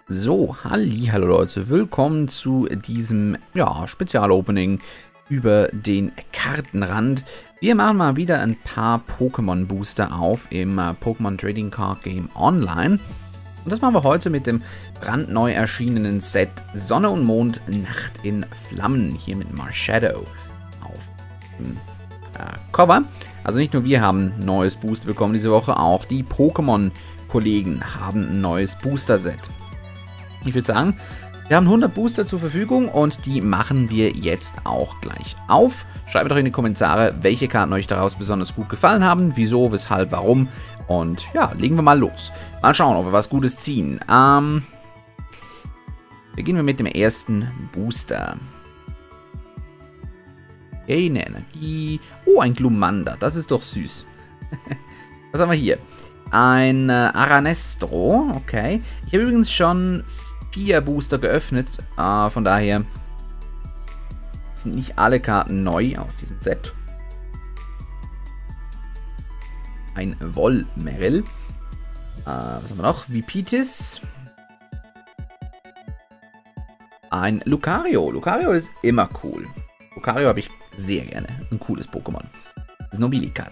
So, hallo Leute, willkommen zu diesem Spezial-Opening über den Kartenrand. Wir machen mal wieder ein paar Pokémon-Booster auf im Pokémon Trading Card Game Online. Und das machen wir heute mit dem brandneu erschienenen Set Sonne und Mond, Nacht in Flammen, hier mit Marshadow auf dem Cover. Also nicht nur wir haben ein neues Booster bekommen diese Woche, auch die Pokémon-Kollegen haben ein neues Booster-Set. Ich würde sagen, wir haben 100 Booster zur Verfügung und die machen wir jetzt auch gleich auf. Schreibt doch in die Kommentare, welche Karten euch daraus besonders gut gefallen haben, wieso, weshalb, warum. Und ja, legen wir mal los. Mal schauen, ob wir was Gutes ziehen. Beginnen wir mit dem ersten Booster. Eine Energie. Oh, ein Glumanda, das ist doch süß. Was haben wir hier? Ein Aranestro, okay. Ich habe übrigens schon 4 Booster geöffnet, von daher sind nicht alle Karten neu aus diesem Set. Ein Volmerel. Was haben wir noch? Vipitis. Ein Lucario. Lucario ist immer cool. Lucario habe ich sehr gerne. Ein cooles Pokémon. Snobilikat.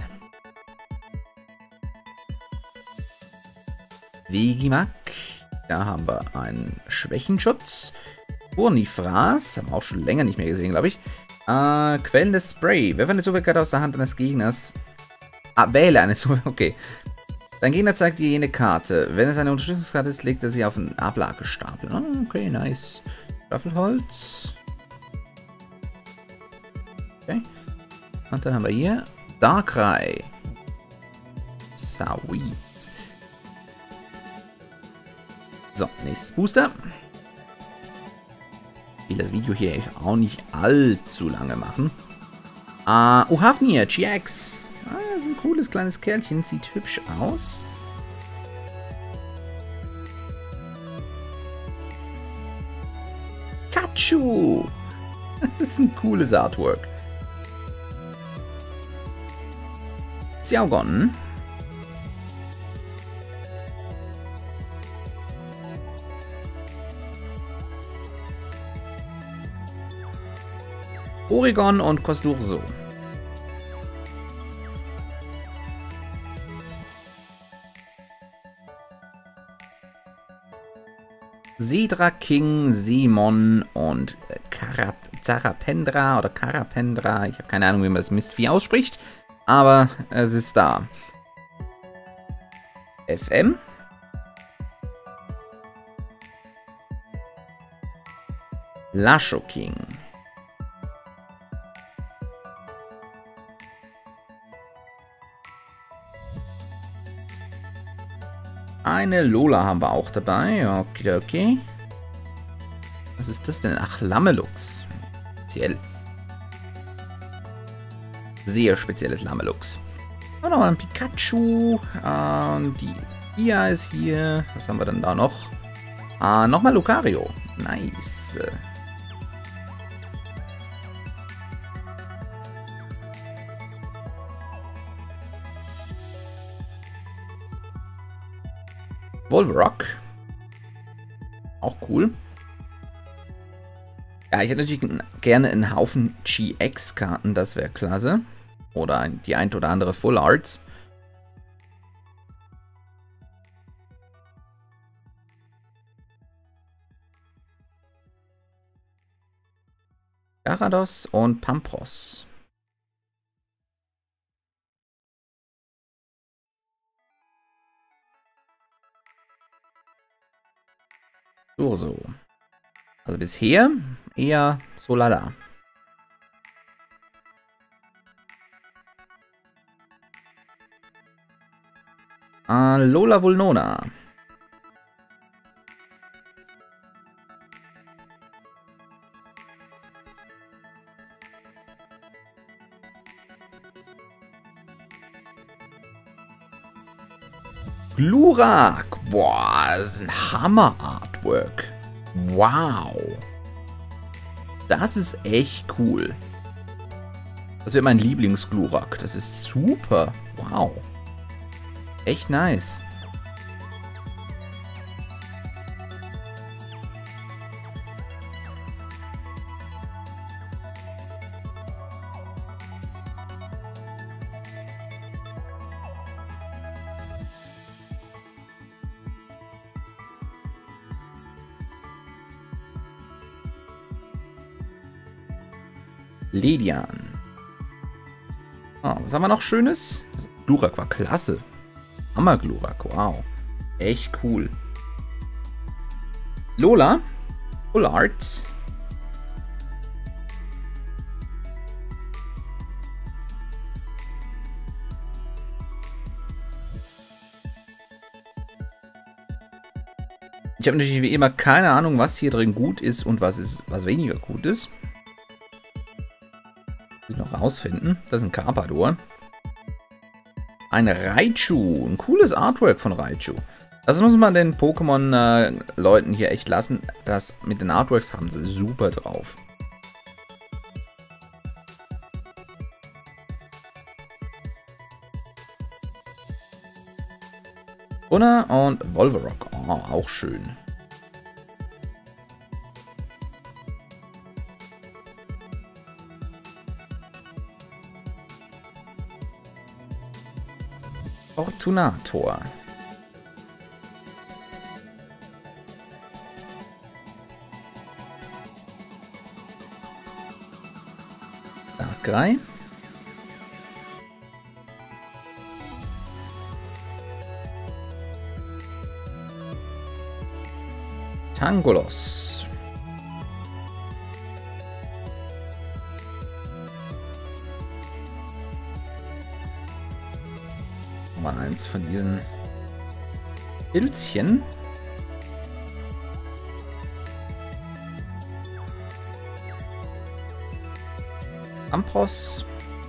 Vegimak. Da haben wir einen Schwächenschutz. Burnifras. Haben wir auch schon länger nicht mehr gesehen, glaube ich. Quellendes Spray. Werfe eine Zufälligkeit aus der Hand eines Gegners. Wähle eine Zufälligkeit. Okay. Dein Gegner zeigt dir jene Karte. Wenn es eine Unterstützungskarte ist, legt er sie auf einen Ablagestapel. Okay, nice. Staffelholz. Okay. Und dann haben wir hier Darkrai. Sweet. So, nächstes Booster. Ich will das Video hier auch nicht allzu lange machen. Hafnir, GX. Das ist ein cooles kleines Kerlchen. Sieht hübsch aus. Pikachu. Das ist ein cooles Artwork. Xiaogon. Oregon und Costurso. Sedra King, Simon und Zarapendra oder Carapendra. Ich habe keine Ahnung, wie man das Mistvieh ausspricht, aber es ist da. FM. Lasho King. Eine Lola haben wir auch dabei. Okay, okay. Was ist das denn? Ach, Lammelux. Speziell. Sehr spezielles Lammelux. Und nochmal ein Pikachu. Die Ia ist hier. Was haben wir denn da noch? Nochmal Lucario. Nice. Volvarock. Auch cool. Ja, ich hätte natürlich gerne einen Haufen GX-Karten, das wäre klasse. Oder die ein oder andere Full Arts. Gyarados und Pampros. So. Also bisher eher so lala. Lola Vulnona. Glurak. Boah, das ist ein Hammer-Artwork. Wow. Das ist echt cool. Das wird mein Lieblings-Glurak. Das ist super. Wow. Echt nice. Ledian. Oh, was haben wir noch Schönes? Glurak war klasse. Hammer Glurak, wow. Echt cool. Lola. Full Arts. Ich habe natürlich wie immer keine Ahnung, was hier drin gut ist und was weniger gut ist. Muss ich noch rausfinden. Das ist ein Carpador. Ein Raichu. Ein cooles Artwork von Raichu. Das muss man den Pokémon-Leuten hier echt lassen. Das mit den Artworks haben sie super drauf. Unna und Volvarock. Oh, auch schön. Fortunator. Darkrai. Tangolos. Mal eins von diesen Pilzchen. Ampros.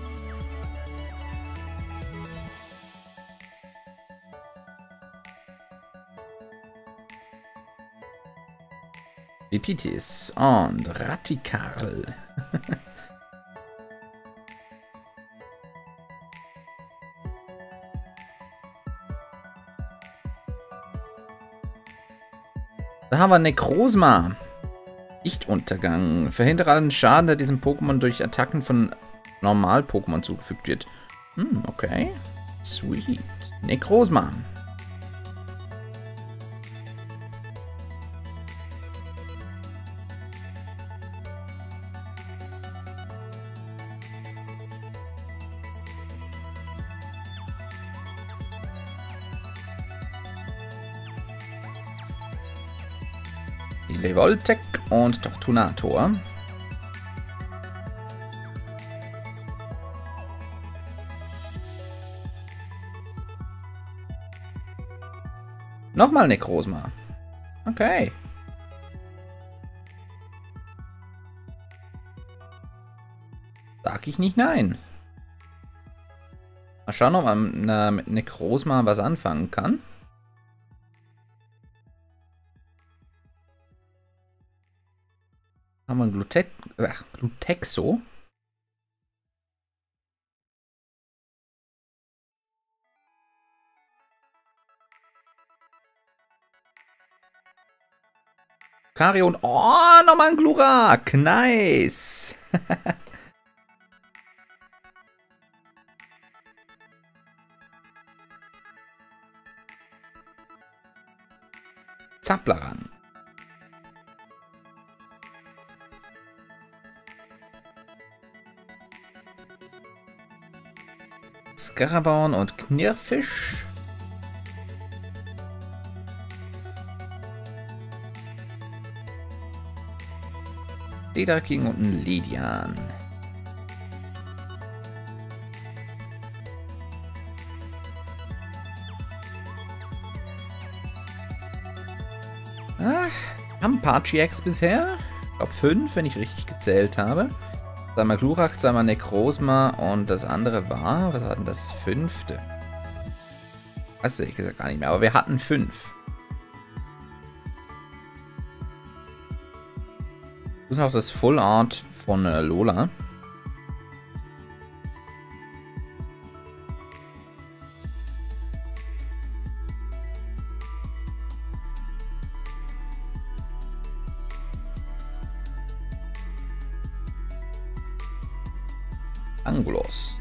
Vipitis und Ratikarl. Da haben wir Necrozma. Lichtuntergang. Verhindere allen Schaden, der diesem Pokémon durch Attacken von Normal-Pokémon zugefügt wird. Okay. Sweet. Necrozma. Levoltec und Tortunator. Nochmal Necrozma. Okay. Sag ich nicht nein. Mal schauen, ob man mit Necrozma was anfangen kann. Haben wir ein Glutexo. Karion. Oh, nochmal ein Glurak. Nice. Zapplaran. Scaraborn und Knirfisch. Seedraking und ein Ledian. Haben ein paar GX bisher. Ich glaube 5, wenn ich richtig gezählt habe. Zweimal Glurak, zweimal Necrozma und das andere war, was war denn das 5.? Weiß ich gesagt gar nicht mehr, aber wir hatten 5. Das ist auch das Full Art von Lola. Angulos.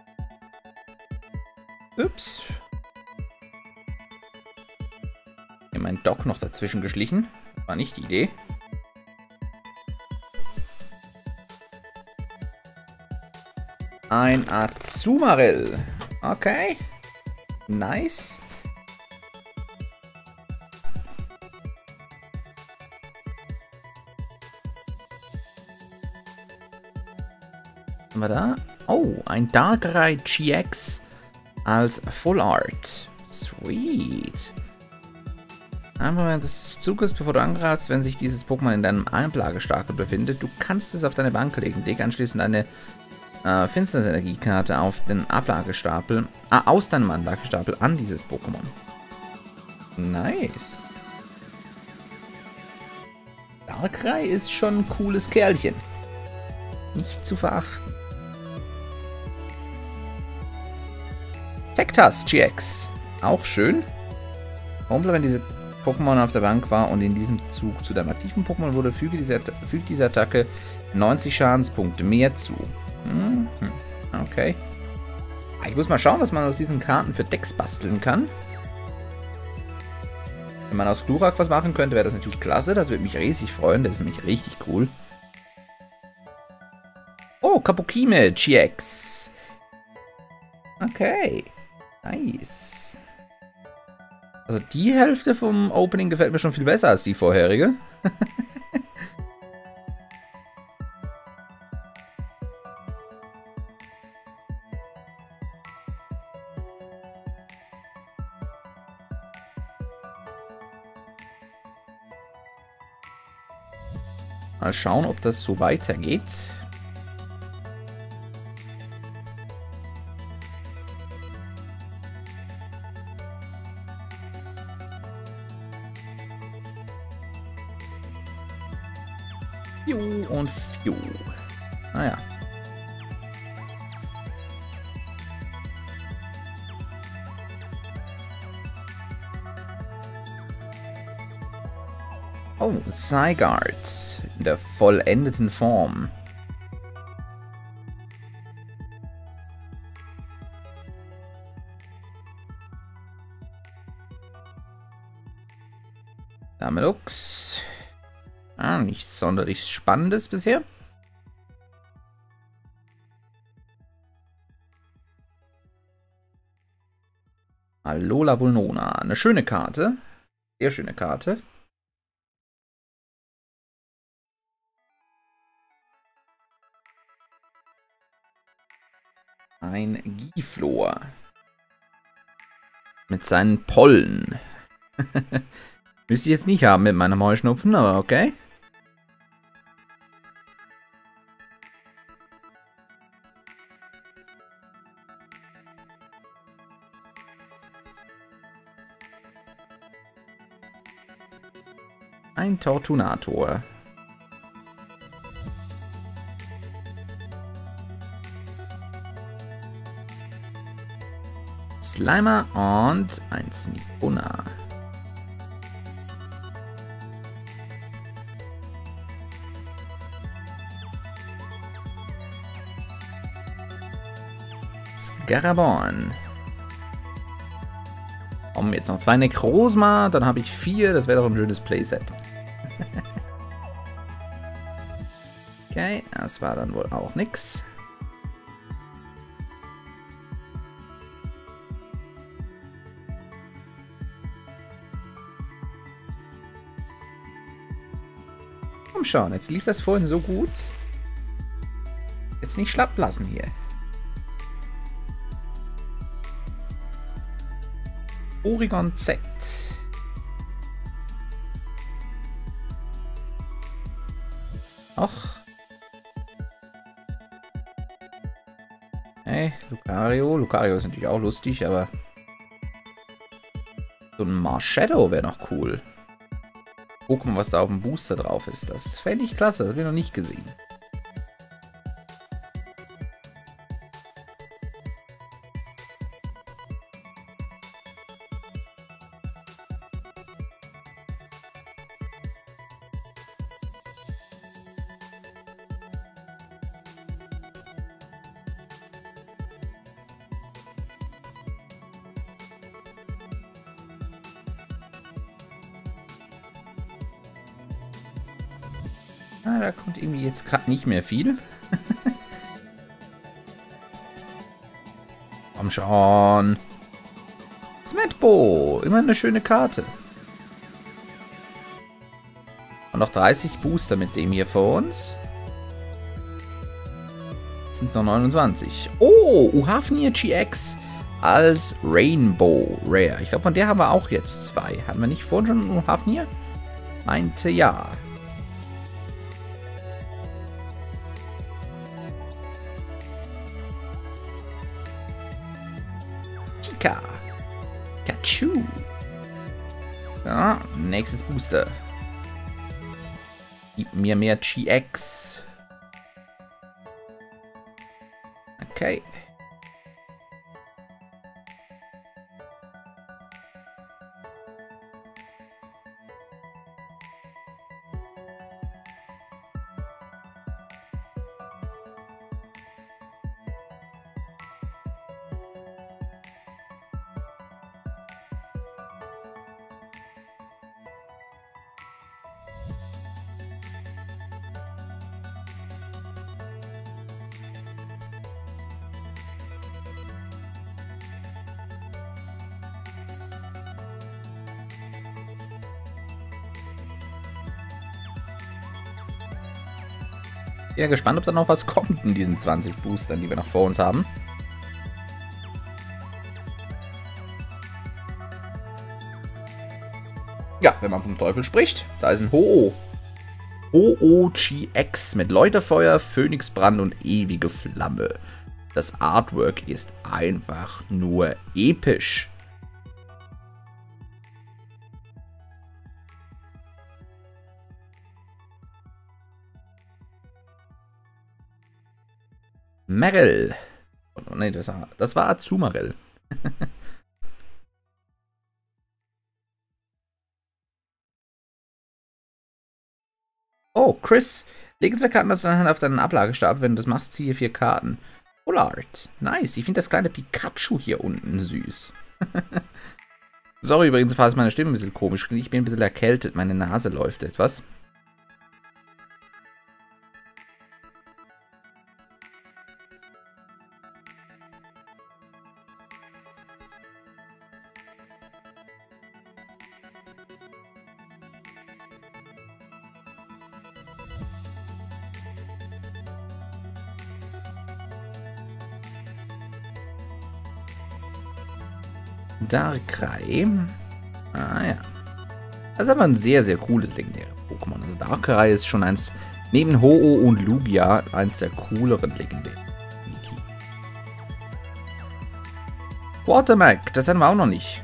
Ups. Mir mein Dock noch dazwischen geschlichen. War nicht die Idee. Ein Azumarill. Okay. Nice. Was haben wir da? Oh, ein Darkrai GX als Full Art. Sweet. Einfach während des Zuges, bevor du angreifst, wenn sich dieses Pokémon in deinem Ablagestapel befindet, du kannst es auf deine Bank legen. Leg anschließend eine Finsternis-Energiekarte auf den Ablagestapel, aus deinem Anlagestapel an dieses Pokémon. Nice. Darkrai ist schon ein cooles Kerlchen. Nicht zu verachten. Tektas GX. Auch schön. Rumpler, wenn diese Pokémon auf der Bank war und in diesem Zug zu deinem aktiven Pokémon wurde, fügt diese Attacke 90 Schadenspunkte mehr zu. Okay. Ich muss mal schauen, was man aus diesen Karten für Decks basteln kann. Wenn man aus Glurak was machen könnte, wäre das natürlich klasse. Das würde mich riesig freuen. Das ist nämlich richtig cool. Oh, Kapukime GX. Okay. Nice. Also die Hälfte vom Opening gefällt mir schon viel besser als die vorherige. Mal schauen, ob das so weitergeht. Fiu und Fiu. Naja. Oh, Zygarde in der vollendeten Form. Damelux. Nichts sonderlich Spannendes bisher. Alola Vulnona. Eine schöne Karte. Sehr schöne Karte. Ein Giflor. Mit seinen Pollen. Müsste ich jetzt nicht haben mit meinem Heuschnupfen, aber okay. Ein Tortunator. Slimer und ein Snipuna. Scarabon. Jetzt noch 2 Necrozma, dann habe ich 4. Das wäre doch ein schönes Playset. Okay, das war dann wohl auch nix. Komm schon, jetzt lief das vorhin so gut. Jetzt nicht schlapp lassen hier. Oregon Z. Ach. Hey, Lucario. Lucario ist natürlich auch lustig, aber so ein Marshadow wäre noch cool. Pokémon, was da auf dem Booster drauf ist. Das fände ich klasse. Das habe ich noch nicht gesehen. Ah, da kommt irgendwie jetzt gerade nicht mehr viel. Komm schon. Smetbo, immer eine schöne Karte. Und noch 30 Booster mit dem hier vor uns. Jetzt sind es noch 29. Oh, Uhafnir GX als Rainbow Rare. Ich glaube, von der haben wir auch jetzt 2. Hatten wir nicht vorhin schon einen Uhafnir? Meinte ja. Pika. Pikachu. Ja, nächstes Booster. Gib mir mehr GX. Okay. Ich bin ja gespannt, ob da noch was kommt in diesen 20 Boostern, die wir noch vor uns haben. Ja, wenn man vom Teufel spricht, da ist ein Ho-Oh. Ho-Oh GX mit Läuterfeuer, Phönixbrand und ewige Flamme. Das Artwork ist einfach nur episch. Merrill. Oh, nee, das war Azumarill. Oh, Chris. Lege 2 Karten aus deiner Hand auf deinen Ablagestapel. Wenn du das machst, ziehe 4 Karten. Bullard. Nice. Ich finde das kleine Pikachu hier unten süß. Sorry übrigens, falls meine Stimme ein bisschen komisch klingt. Ich bin ein bisschen erkältet. Meine Nase läuft etwas. Darkrai. Ah ja. Das ist aber ein sehr, sehr cooles legendäres Pokémon. Also Darkrai ist schon eins, neben Ho-Oh und Lugia, eins der cooleren legendären. Quartermack, das hatten wir auch noch nicht.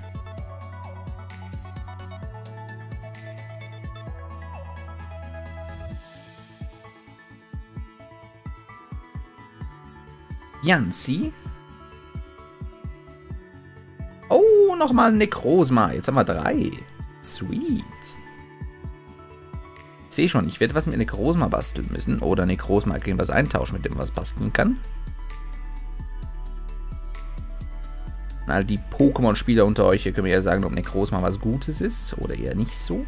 Yancy. Oh, nochmal ein Necrozma. Jetzt haben wir 3. Sweet. Ich sehe schon, ich werde was mit Necrozma basteln müssen. Oder Necrozma gegen was eintauschen, mit dem man was basteln kann. All die Pokémon-Spieler unter euch, hier können mir ja sagen, ob Necrozma was Gutes ist oder eher nicht so.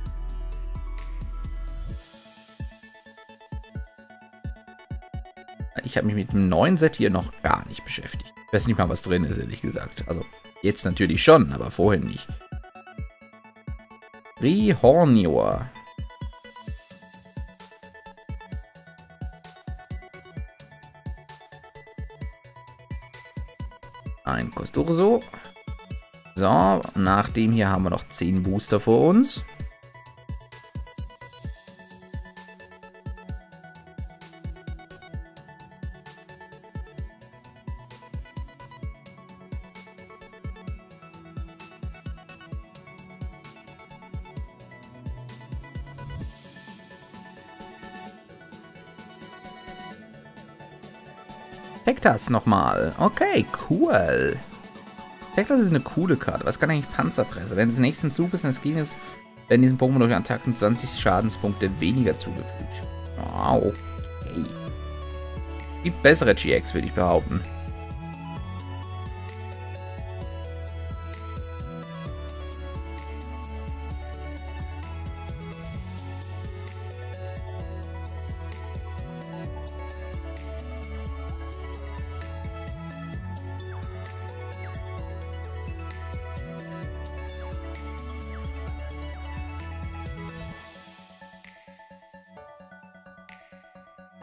Ich habe mich mit dem neuen Set hier noch gar nicht beschäftigt. Ich weiß nicht mal, was drin ist, ehrlich gesagt. Also, jetzt natürlich schon, aber vorhin nicht. Rihornior. Ein Costurso. So, nach dem hier haben wir noch 10 Booster vor uns. Tektas nochmal. Okay, cool. Tektas ist eine coole Karte. Was kann eigentlich Panzerpresse? Wenn es nächsten Zug ist, des Gegners werden diesem Pokémon durch Attacken 20 Schadenspunkte weniger zugefügt. Wow, okay. Gibt bessere GX, würde ich behaupten.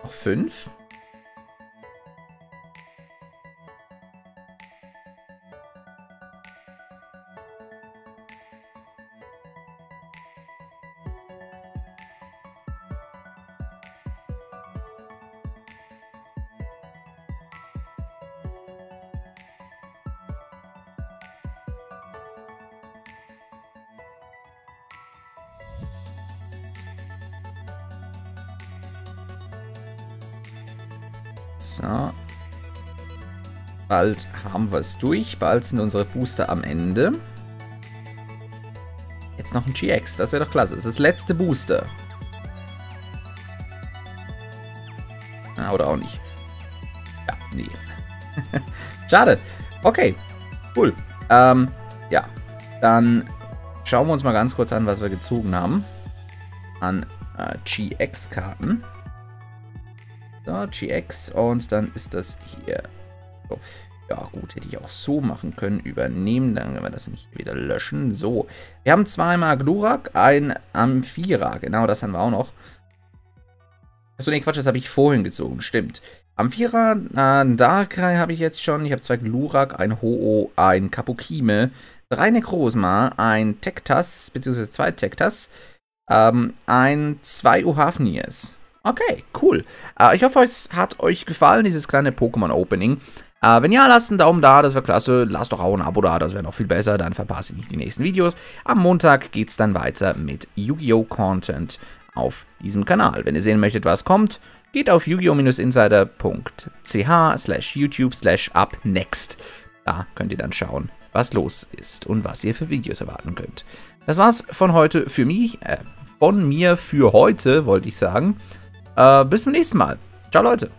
Noch 5. So. Bald haben wir es durch. Bald sind unsere Booster am Ende. Jetzt noch ein GX. Das wäre doch klasse. Das ist das letzte Booster. Ja, oder auch nicht. Ja, nee. Schade. Okay. Cool. Ja. Dann schauen wir uns mal ganz kurz an, was wir gezogen haben. An GX-Karten. So, GX und dann ist das hier. So. Ja gut, hätte ich auch so machen können. Übernehmen, dann können wir das nämlich wieder löschen. So, wir haben zweimal Glurak, ein Amphira. Genau, das haben wir auch noch. Achso, nee, Quatsch, das habe ich vorhin gezogen. Stimmt. Amphira, ein Darkrai habe ich jetzt schon. Ich habe 2 Glurak, ein Ho-Oh, ein Kapukime, 3 Necrozma, ein Tektas, beziehungsweise 2 Tektas, 2 Uhafniers. Okay, cool. Ich hoffe, es hat euch gefallen, dieses kleine Pokémon-Opening. Wenn ja, lasst einen Daumen da, das wäre klasse. Lasst doch auch ein Abo da, das wäre noch viel besser. Dann verpasse ich nicht die nächsten Videos. Am Montag geht es dann weiter mit Yu-Gi-Oh! Content auf diesem Kanal. Wenn ihr sehen möchtet, was kommt, geht auf yu-gi-oh-insider.ch/youtube/upnext. Da könnt ihr dann schauen, was los ist und was ihr für Videos erwarten könnt. Das war's von heute für mich, von mir für heute, wollte ich sagen. Bis zum nächsten Mal. Ciao, Leute.